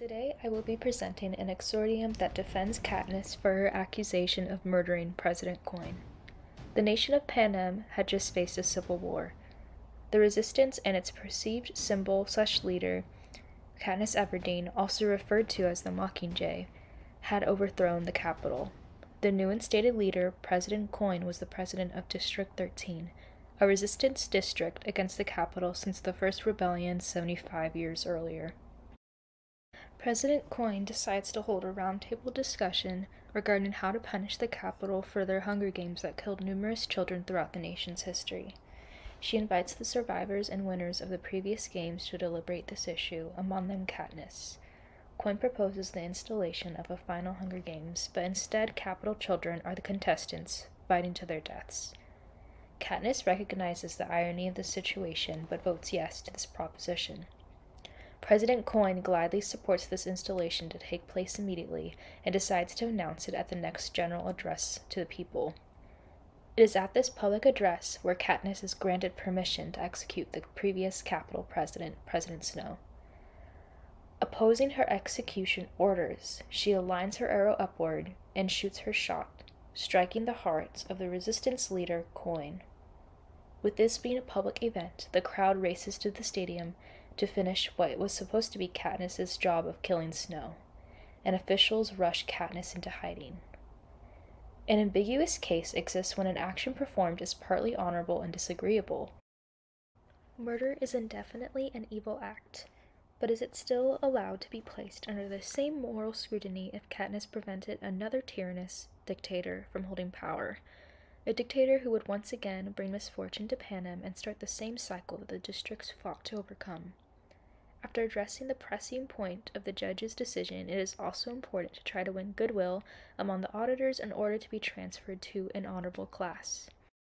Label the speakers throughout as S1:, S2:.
S1: Today I will be presenting an exordium that defends Katniss for her accusation of murdering President Coin. The nation of Panem had just faced a civil war. The resistance and its perceived symbol/leader, Katniss Everdeen, also referred to as the Mockingjay, had overthrown the capital. The new instated leader, President Coin, was the president of District 13, a resistance district against the capital since the first rebellion 75 years earlier. President Coin decides to hold a roundtable discussion regarding how to punish the capital for their Hunger Games that killed numerous children throughout the nation's history. She invites the survivors and winners of the previous games to deliberate this issue, among them Katniss. Coin proposes the installation of a final Hunger Games, but instead capital children are the contestants, fighting to their deaths. Katniss recognizes the irony of the situation, but votes yes to this proposition. President Coin gladly supports this installation to take place immediately and decides to announce it at the next general address to the people. It is at this public address where Katniss is granted permission to execute the previous Capitol president, President Snow. Opposing her execution orders, she aligns her arrow upward and shoots her shot, striking the hearts of the resistance leader, Coin. With this being a public event, the crowd races to the stadium to finish what was supposed to be Katniss's job of killing Snow, and officials rush Katniss into hiding. An ambiguous case exists when an action performed is partly honorable and disagreeable. Murder is indefinitely an evil act, but is it still allowed to be placed under the same moral scrutiny if Katniss prevented another tyrannous dictator from holding power? A dictator who would once again bring misfortune to Panem and start the same cycle that the districts fought to overcome. After addressing the pressing point of the judge's decision, it is also important to try to win goodwill among the auditors in order to be transferred to an honorable class.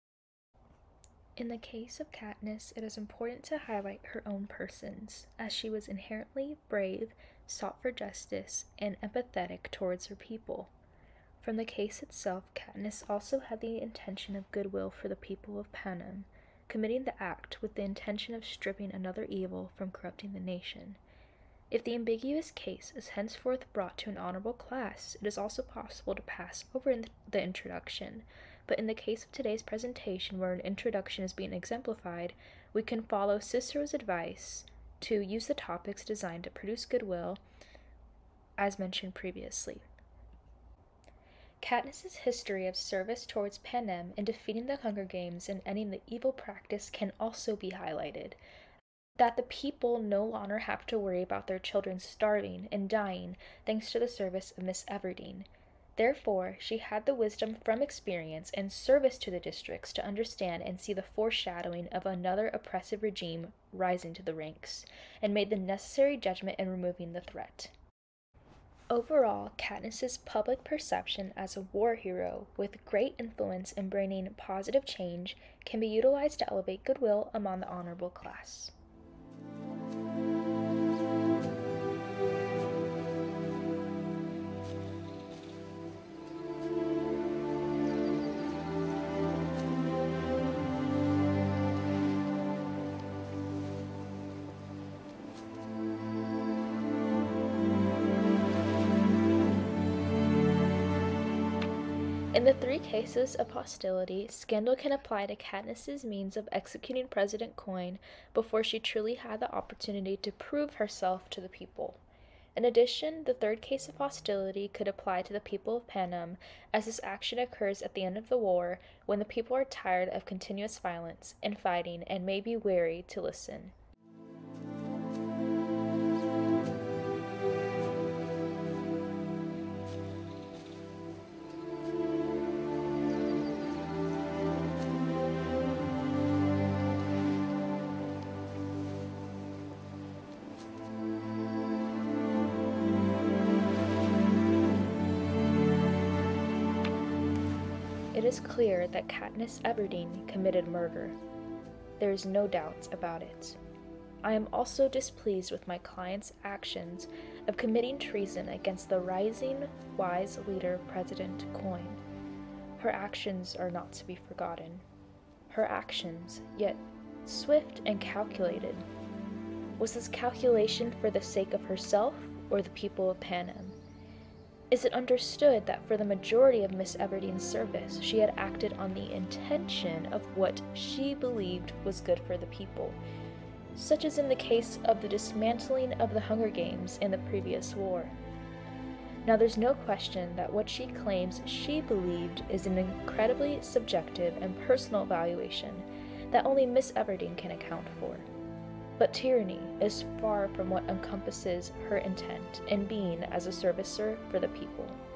S1: In the case of Katniss, it is important to highlight her own persons, as she was inherently brave, sought for justice, and empathetic towards her people. From the case itself, Katniss also had the intention of goodwill for the people of Panem, committing the act with the intention of stripping another evil from corrupting the nation. If the ambiguous case is henceforth brought to an honorable class, it is also possible to pass over the introduction, but in the case of today's presentation, where an introduction is being exemplified, we can follow Cicero's advice to use the topics designed to produce goodwill, as mentioned previously. Katniss's history of service towards Panem in defeating the Hunger Games and ending the evil practice can also be highlighted. That the people no longer have to worry about their children starving and dying thanks to the service of Miss Everdeen. Therefore, she had the wisdom from experience and service to the districts to understand and see the foreshadowing of another oppressive regime rising to the ranks, and made the necessary judgment in removing the threat. Overall, Katniss's public perception as a war hero with great influence in bringing positive change can be utilized to elevate goodwill among the honorable class. In the three cases of hostility, scandal can apply to Katniss's means of executing President Coin before she truly had the opportunity to prove herself to the people. In addition, the third case of hostility could apply to the people of Panem, as this action occurs at the end of the war, when the people are tired of continuous violence and fighting and may be weary to listen. It is clear that Katniss Everdeen committed murder. There is no doubt about it. I am also displeased with my client's actions of committing treason against the rising, wise leader, President Coin. Her actions are not to be forgotten. Her actions, yet swift and calculated. Was this calculation for the sake of herself or the people of Panem? Is it understood that for the majority of Miss Everdeen's service, she had acted on the intention of what she believed was good for the people, such as in the case of the dismantling of the Hunger Games in the previous war? Now, there's no question that what she claims she believed is an incredibly subjective and personal valuation that only Miss Everdeen can account for. But tyranny is far from what encompasses her intent in being as a servicer for the people.